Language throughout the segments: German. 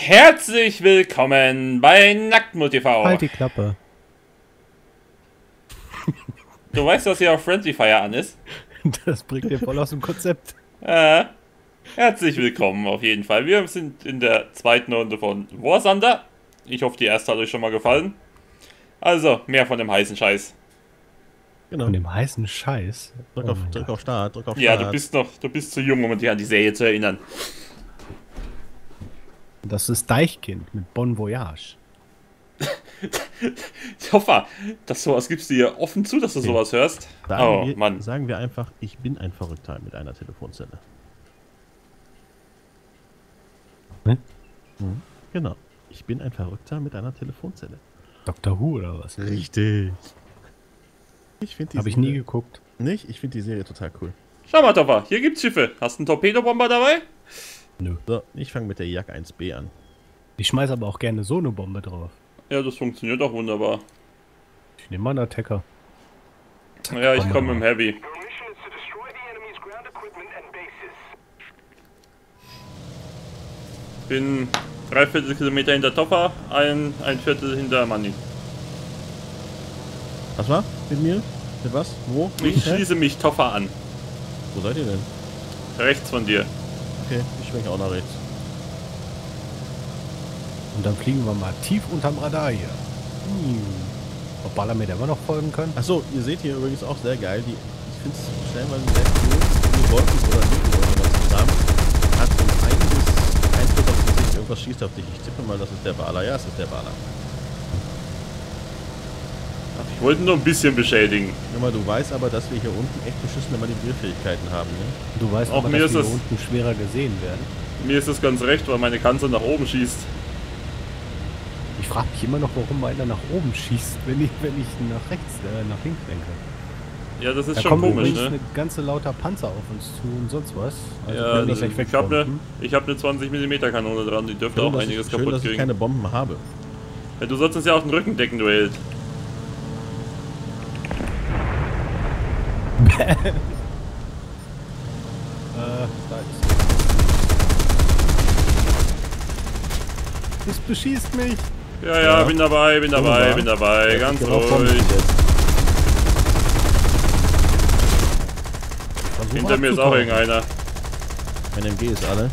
Herzlich willkommen bei Nacktmull TV. Halt die Klappe. Du weißt, dass hier auch Friendly Fire an ist? Das bringt dir voll aus dem Konzept. Herzlich willkommen auf jeden Fall. Wir sind in der zweiten Runde von War Thunder. Ich hoffe, die erste hat euch schon mal gefallen. Also, mehr von dem heißen Scheiß. Genau. Von dem heißen Scheiß? Drück auf Start, drück auf Start. Ja, du bist zu jung, um dich an die Serie zu erinnern. Das ist Deichkind mit Bon Voyage. Ich hoffe, dass sowas gibst du dir offen zu, dass du sowas hörst. Sagen wir einfach, ich bin ein Verrückter mit einer Telefonzelle. Hm? Genau. Ich bin ein Verrückter mit einer Telefonzelle. Dr. Who oder was? Richtig. Ich finde die Habe ich nie geguckt. Nicht? Ich finde die Serie total cool. Schau mal, Topper, hier gibt's Schiffe. Hast du einen Torpedobomber dabei? Nö. So, ich fange mit der Jak 1B an. Ich schmeiß aber auch gerne so eine Bombe drauf. Ja, das funktioniert auch wunderbar. Ich nehme mal einen Attacker. Ja, ich komme mit dem Heavy. Bin 3/4 Kilometer hinter Topper, ein Viertel hinter Manni. Was war? Mit mir? Mit was? Wo? Ich schließe mich Topper an. Wo seid ihr denn? Rechts von dir. Okay, ich schwenke auch nach rechts. Und dann fliegen wir mal tief unterm Radar hier. Ob Baller mir der immer noch folgen können? Achso, ihr seht hier übrigens auch sehr geil. Ich finde es stellenweise sehr cool. Die Wolken oder nicht oder was Kram hat so ein Einfluss aufs Gesicht. Irgendwas schießt auf dich. Ich tippe mal, das ist der Baller. Ja, es ist der Baller. Ich wollte nur ein bisschen beschädigen. Guck mal, du weißt aber, dass wir hier unten echt beschissene Manövrierfähigkeiten haben, ne? Du weißt auch aber, mir dass wir ist hier unten schwerer gesehen werden. Mir ist das ganz recht, weil meine Kanzel nach oben schießt. Ich frage mich immer noch, warum einer nach oben schießt, wenn ich nach rechts, nach links denke. Ja, das ist da schon kommen komisch, übrigens ne? eine ganze lauter Panzer auf uns zu und sonst was. Also Ja, ich habe eine 20 mm Kanone dran, die dürfte auch einiges kaputt dass kriegen. Ich keine Bomben habe. Ja, du sollst uns ja auch den Rücken decken, du Held. Da ist es beschießt mich. Ja, bin dabei, ganz ruhig. Hinter mir ist auch irgendeiner. Mein MG ist alle.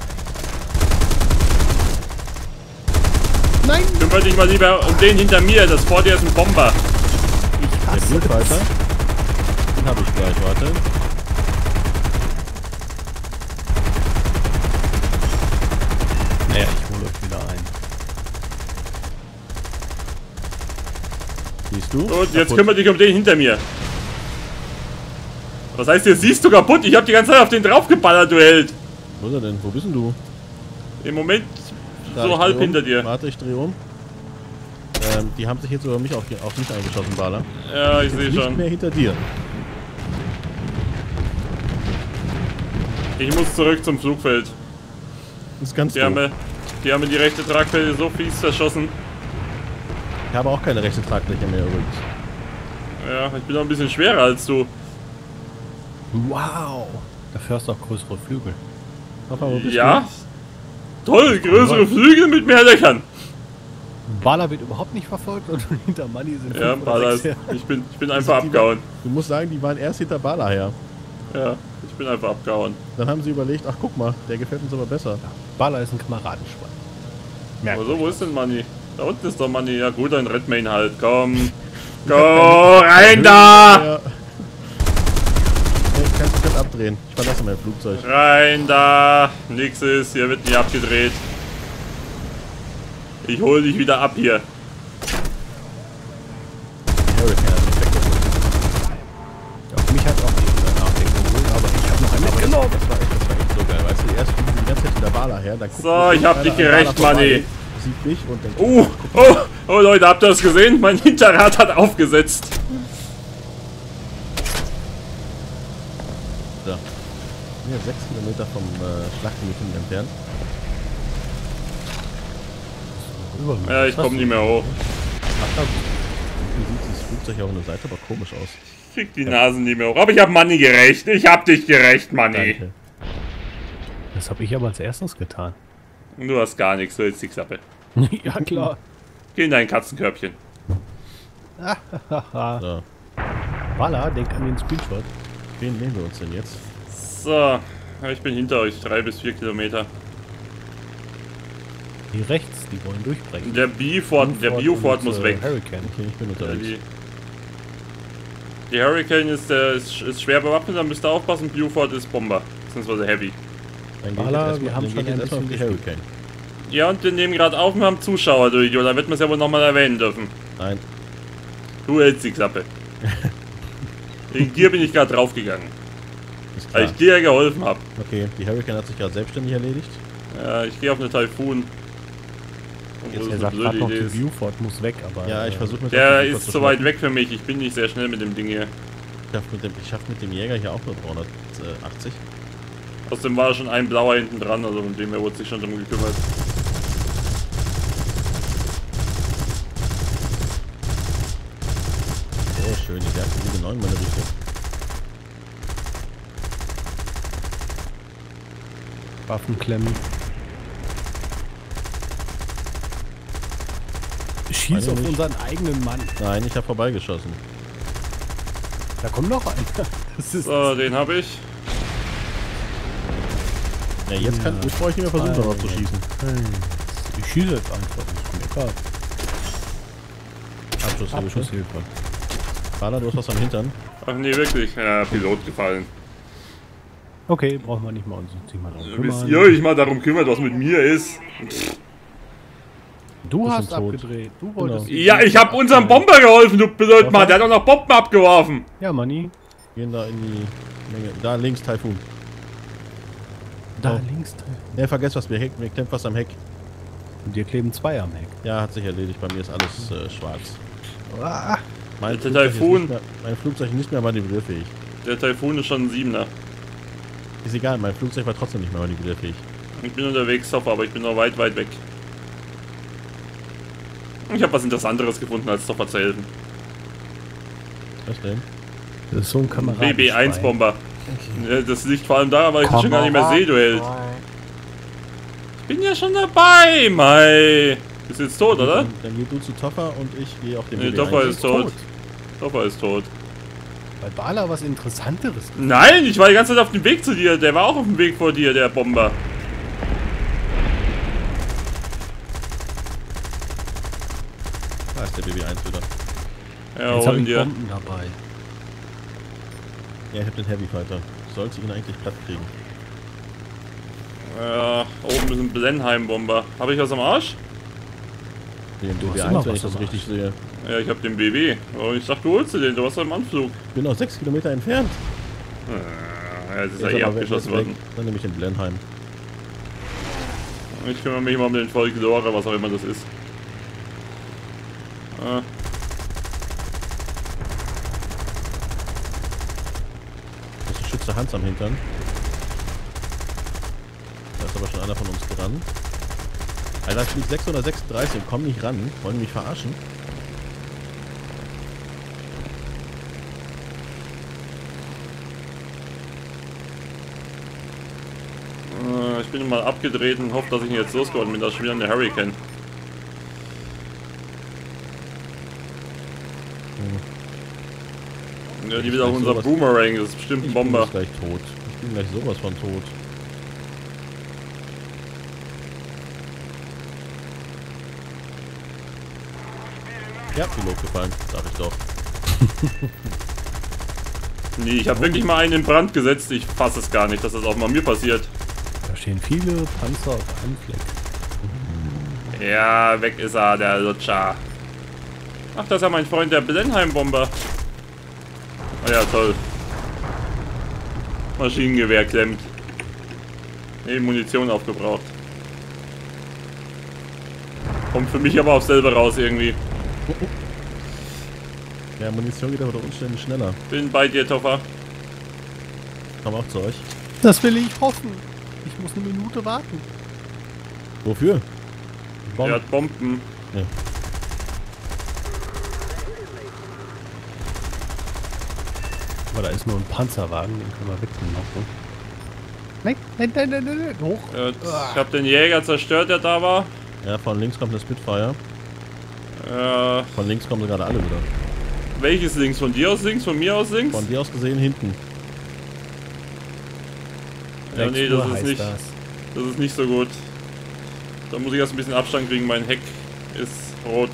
Nein! Kümmere dich mal lieber um den hinter mir, das vor dir ist ein Bomber. Ich hasse der weiter. Den habe ich gleich, warte. Naja, ich hole euch wieder ein. Siehst du? Und jetzt kümmere dich um den hinter mir. Was heißt, jetzt siehst du kaputt? Ich habe die ganze Zeit auf den draufgeballert, du Held. Wo ist er denn? Wo bist denn du? Im Moment Da, so halb hinter dir. Warte, ich drehe um. Die haben sich jetzt über mich auf mich eingeschossen, Baller. Ja, ich sehe schon. Nicht mehr hinter dir. Ich muss zurück zum Flugfeld. Das ist ganz Die haben mir die rechte Tragfläche so fies verschossen. Ich habe auch keine rechte Tragfläche mehr übrigens. Ja, ich bin noch ein bisschen schwerer als du. Wow! Dafür hast du auch größere Flügel. Papa, wo bist Ja? Toll, größere Flügel mit mehr Löchern. Baller wird überhaupt nicht verfolgt und hinter Manni sind Ja, 5 oder Baller 6 ist, ich bin einfach abgehauen. Du musst sagen, die waren erst hinter Baller her. Ja, ich bin einfach abgehauen. Dann haben sie überlegt, ach guck mal, der gefällt uns aber besser. Baller ist ein Kameradenschwein. Aber so, wo ist denn Manni? Da unten ist doch Manni. Ja gut, dann rett mir ihn halt. Komm. Go, rein da! Ja. Ich kann es abdrehen. Ich verlasse mein Flugzeug. Rein da! Nix ist, hier wird nicht abgedreht. Ich hol dich wieder ab hier. Die Hurricane hat mich weggeholt. Ja, mich hat auch nicht nachdenken geholt, aber ich habe noch einen mitgenommen. Das war echt so geil, weißt du, erst fliegen die ganze Zeit hinter Baller her, dann guckt So, ich hab dich gerecht, Manni. Sieht mich und dann Oh Leute, habt ihr das gesehen? Mein Hinterrad hat aufgesetzt. So. Wir sind 6 Kilometer vom Schlachtgebiet entfernt. Ja, ich komme nicht mehr hoch. Ach, da sieht dieses Flugzeug auf der Seite aber komisch aus. Ich krieg die Nasen nicht mehr hoch. Aber ich hab Manni gerecht. Ich hab dich gerecht, Manni. Danke. Das habe ich aber als erstes getan. Und du hast gar nichts, du hältst die Klappe. Ja, klar. Geh in dein Katzenkörbchen. So. Walla, denk an den Screenshot. Wen nehmen wir uns denn jetzt? So, ich bin hinter euch, 3 bis 4 Kilometer. Die rechts, die wollen durchbrechen. Der Bioford muss weg. Hurricane. Okay, ich bin unterwegs. Die Hurricane ist schwer bewaffnet, da müsst ihr aufpassen. Bioford ist Bomber, beziehungsweise Heavy. Dann Walla, wir haben dann schon geht ein jetzt erstmal auf die bisschen Hurricane. Ja, und wir nehmen gerade auf und haben Zuschauer, du Idiot. Da wird man es ja wohl nochmal erwähnen dürfen. Nein. Du hältst die Klappe. Wegen dir bin ich gerade draufgegangen, Ist weil klar. ich dir ja geholfen habe. Okay, die Hurricane hat sich gerade selbstständig erledigt. Ja, ich gehe auf eine Typhoon. Obwohl Er das sagt eine gerade blöde noch, Idee die ist. Viewford muss weg, aber... Ja, ich versuche mit Der Viewford ist zu weit weg für mich. Ich bin nicht sehr schnell mit dem Ding hier. Ich schaff mit dem Jäger hier auch nur 380. Außerdem war schon ein blauer hinten dran, also von dem her wurde sich schon drum gekümmert. Oh, schön, die Werke sind genau in meine Richtung. Waffenklemmen. Schieß Meine auf nicht. unseren eigenen Mann. Nein, ich habe vorbeigeschossen. Da kommt noch einer. Das ist... So, den habe ich. Ja, jetzt brauche ich nicht mehr versuchen, darauf zu schießen. Ich schieße jetzt einfach. Ist mir egal. Abschlusshilfe. Abschlusshilfe. Fahler, du hast was am Hintern. Ach nee, wirklich. Ja, Pilot gefallen. Okay, brauchen wir nicht mal uns nicht mal darum Wisst kümmern. ihr euch mal darum kümmert, was mit mir ist? Du Bist hast schon tot. abgedreht. Du wolltest... Ja, ich habe unserem Bomber geholfen, du blöd Mann. Der hat auch noch Bomben abgeworfen. Ja, Manni. Gehen da in die Menge. Da links, Typhoon. Da Oh. links drin. Ne, vergesst was, mir klemmt was am Heck. Und dir kleben 2 am Heck. Ja, hat sich erledigt. Bei mir ist alles schwarz. Ah, Mein Der Flugzeug ist Typhoon. nicht mehr- Mein Flugzeug ist nicht mehr manövrierfähig. Der Typhoon ist schon ein 7er. Ist egal, mein Flugzeug war trotzdem nicht mehr manövrierfähig. Ich bin unterwegs, Sofa, aber ich bin noch weit, weit weg. Ich habe was Interessanteres gefunden, als Sofa zu helfen. Was denn? das ist so ein Kamerad. BB-1-Bomber. Ja, das liegt vor allem daran, weil ich ihn schon gar nicht mehr sehe, du Held. Ich bin ja schon dabei, Mai. Bist jetzt tot, oder? Dann geh du zu Toffer und ich gehe auf den Nee, BB1. Toffer ist tot. tot. Toffer ist tot. Weil Bala was Interessanteres. Nein, ich war die ganze Zeit auf dem Weg zu dir. Der war auch auf dem Weg vor dir, der Bomber. Da ist der BB1 wieder. Ja, Jetzt habe holen ich dir. Bomben dabei. Ja, ich hab den Heavy Fighter. Sollte ihn eigentlich platt kriegen. Ja, oben ist ein Blenheim-Bomber. Habe ich was am Arsch? Den Du hast immer BB1, wenn ich was das am richtig sehe. Ja, ich habe den BB. Oh, ich dachte, du holst dir den. Du warst doch im Anflug. Ich bin noch 6 Kilometer entfernt. Ja, jetzt ist er Ist eh aber abgeschossen weg. worden. Dann nehme ich den Blenheim. Ich kümmere mich mal um den Folklore, was auch immer das ist. Ah, Das ist ein Schütze Hans am Hintern. Da ist aber schon einer von uns dran. Alter, ich fliege 636 und komm nicht ran. Wollen die mich verarschen? ich bin mal abgedreht und hoffe, dass ich ihn jetzt losgeworden bin. Da ist schon wieder eine Hurricane. Ja, die wieder auch unser sowas- Boomerang. Das ist bestimmt ein Ich bin Bomber. jetzt gleich tot. Ich bin gleich sowas von tot. Ja, Pilot gefallen, sag ich doch. Nee, ich habe wirklich mal einen in Brand gesetzt. Ich fasse es gar nicht, dass das auch mal mir passiert. Da stehen viele Panzer auf einem Fleck. Ja, weg ist er, der Lutscher. Ach, das ist ja mein Freund, der Blenheim-Bomber. Ah ja, toll. Maschinengewehr klemmt. Nee, Munition aufgebraucht. Kommt für mich aber auch selber raus irgendwie. Ja, Munition geht aber unter Umständen schneller. Bin bei dir, Toffer. Komm auch zu euch. Das will ich hoffen. Ich muss eine Minute warten. Wofür? Er hat Bomben. Ja. Aber da ist nur ein Panzerwagen, den können wir wegmachen. Nein, nein, nein, nein, nein, nein. Hoch. Ich habe den Jäger zerstört, der da war. Ja, von links kommt eine Spitfire. Äh, Von links kommen sie gerade alle wieder. welches links? Von dir aus links? Von mir aus links? Von dir aus gesehen hinten. Ja, nee, 6 Uhr das ist heißt nicht. das. Das ist nicht so gut. Da muss ich erst ein bisschen Abstand kriegen. Mein Heck ist rot.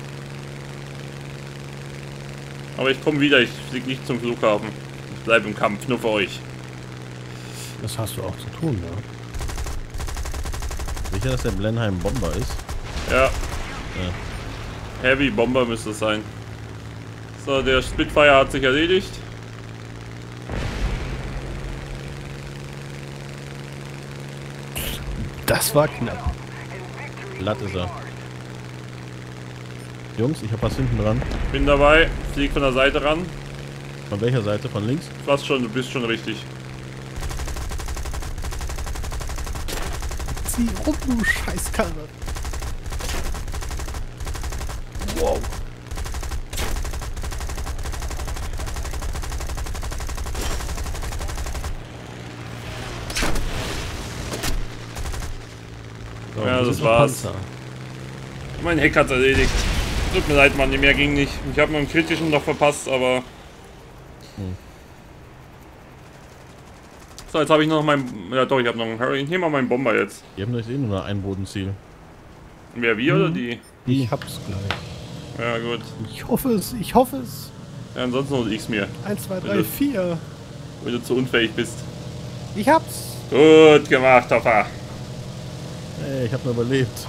Aber ich komme wieder. Ich fliege nicht zum Flughafen. Ich bleibe im Kampf, nur für euch. Das hast du auch zu tun, ja. Sicher, dass der Blenheim Bomber ist? Ja. Heavy Bomber müsste es sein. So, der Spitfire hat sich erledigt. Das war knapp. Glatt ist er. Jungs, ich hab was hinten dran. Bin dabei. Flieg von der Seite ran. Von welcher Seite? Von links? Fast schon, du bist schon richtig. Zieh rum, du Scheißkarre. Wow. So, Ja, wo das sind war's. Panzer. Mein Heck hat's erledigt. Tut mir leid, Mann, mehr ging nicht. Ich habe nur einen kritischen noch verpasst, aber... So, jetzt habe ich noch meinen... Ja doch, ich habe noch einen Hurricane. Hier mal meinen Bomber jetzt. Die haben doch eh nur ein Bodenziel. Wer, wir oder die? Ich hab's gleich. Ja, gut. Ich hoffe es, ich hoffe es. Ja, ansonsten hol ich's mir, 1, 2, 3, Bitte. 4. wenn du zu unfähig bist. Ich hab's. Gut gemacht, Hopper. Hey, ich hab nur überlebt.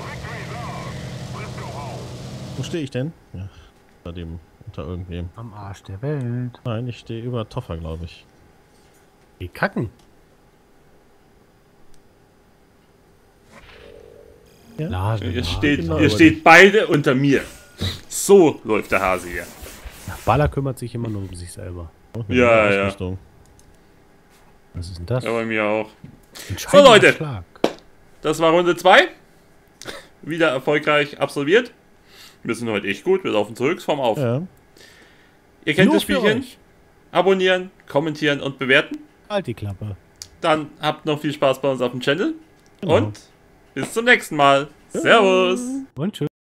Wo stehe ich denn? Ja, unter dem, unter irgendwem. Am Arsch der Welt. Nein, ich stehe über Toffer, glaube ich. Geh kacken. Ja. Lade, Ihr Lade. steht, genau, ihr aber steht beide unter mir. So läuft der Hase hier. Baller kümmert sich immer nur um sich selber. Oh, Ja, eine ja. Ausrüstung. Was ist denn das? Ja, bei mir auch. Entscheidender Leute. Schlag. Das war Runde 2. Wieder erfolgreich absolviert. Wir sind heute echt gut. Wir laufen zurück vom Auf. Ja. Ihr kennt Nur das für Spielchen. euch. Abonnieren, kommentieren und bewerten. Halt die Klappe. Dann habt noch viel Spaß bei uns auf dem Channel. Genau. Und bis zum nächsten Mal. Servus. Und tschüss.